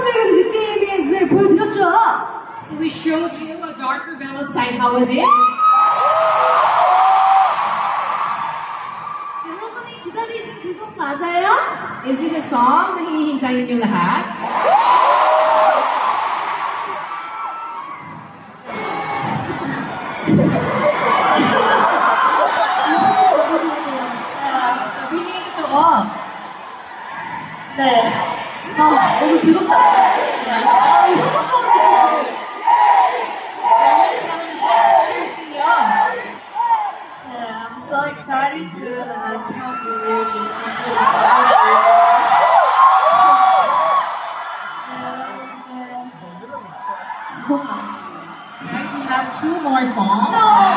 베이글에서 느끼는 보여드렸죠? So we showed you a darker velvet side. How was it? 여러분이 기다리신 그곡 맞아요? Is this a song na hinihintayin niyo lahat? 사실 너무 좋네요. Sabihin niyo yung totoo. 네. 아, 너무 즐겁지 않아요? 네. 아, 이거 소리 듣고 지금. Cheers to you. Yeah, I'm so excited to can't believe this concert is almost over. 여러분 이제 두 번 남았어요. Guys, we have 2 more songs.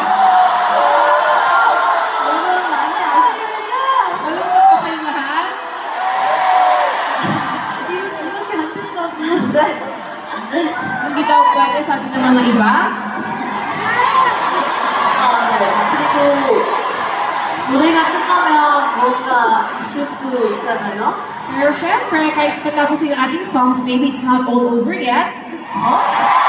여러분 많이 아쉬우시죠? Malungkot pa kayo lahat? 이렇게 안 된다고. 네. Hindi daw pwede, sabi ng mga iba. 아, 네. 그리고 노래가 끝나면 뭔가 있을 수 있잖아요. Pero syempre, kahit patapos yung ating songs, maybe it's not all over yet. 어?